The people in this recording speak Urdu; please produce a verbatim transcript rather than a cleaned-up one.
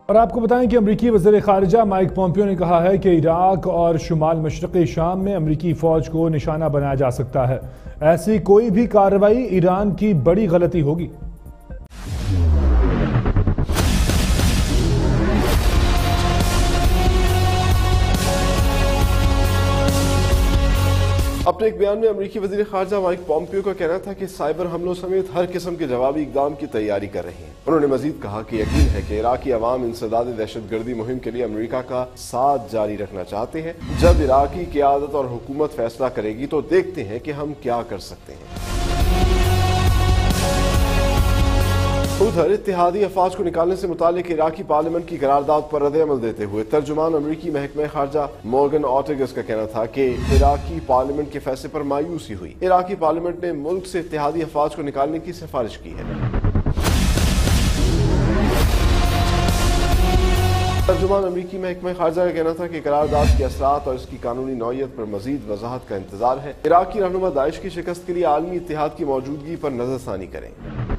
اور آپ کو بتائیں کہ امریکی وزیر خارجہ مائک پومپیو نے کہا ہے کہ عراق اور شمال مشرقی شام میں امریکی فوج کو نشانہ بنایا جا سکتا ہے۔ ایسی کوئی بھی کارروائی ایران کی بڑی غلطی ہوگی۔ اپنے ایک بیان میں امریکی وزیر خارجہ مائک پومپیو کا کہنا تھا کہ سائبر حملوں سمیت ہر قسم کے جوابی اقدام کی تیاری کر رہے ہیں۔ انہوں نے مزید کہا کہ یقین ہے کہ عراقی عوام انسداد دہشت گردی مہم کے لیے امریکہ کا ساتھ جاری رکھنا چاہتے ہیں۔ جب عراقی قیادت اور حکومت فیصلہ کرے گی تو دیکھتے ہیں کہ ہم کیا کر سکتے ہیں۔ ادھر اتحادی افواج کو نکالنے سے متعلق عراقی پارلیمنٹ کی قرارداد پر رد عمل دیتے ہوئے ترجمان امریکی محکمہ خارجہ مورگن اورٹیگس کا کہنا تھا کہ عراقی پارلیمنٹ کے فیصلے پر مایوسی ہوئی۔ عراقی پارلیمنٹ نے ملک سے اتحادی افواج کو نکالنے کی سفارش کی ہے۔ ترجمان امریکی محکمہ خارجہ کا کہنا تھا کہ قرارداد کے اثرات اور اس کی قانونی نوعیت پر مزید وضاحت کا انتظار ہے۔ عراقی رہنما داعش کی شکست کے لیے عالمی اتحاد کی موجودگی پر نظر ثانی کریں۔